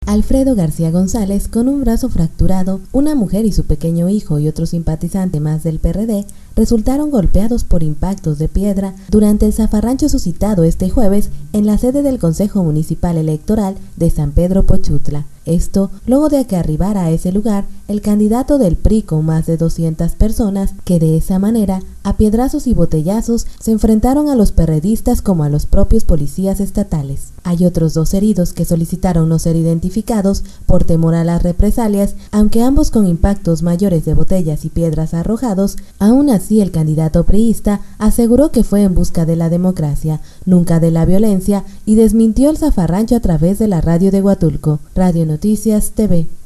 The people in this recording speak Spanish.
Alfredo García González, con un brazo fracturado, una mujer y su pequeño hijo y otro simpatizante más del PRD resultaron golpeados por impactos de piedra durante el zafarrancho suscitado este jueves en la sede del Consejo Municipal Electoral de San Pedro Pochutla. Esto luego de que arribara a ese lugar el candidato del PRI con más de 200 personas que de esa manera, a piedrazos y botellazos, se enfrentaron a los perredistas como a los propios policías estatales. Hay otros 2 heridos que solicitaron no ser identificados por temor a las represalias, aunque ambos con impactos mayores de botellas y piedras arrojados. Aún así, el candidato priista aseguró que fue en busca de la democracia, nunca de la violencia, y desmintió el zafarrancho a través de la radio de Huatulco, Radio Noticias TV.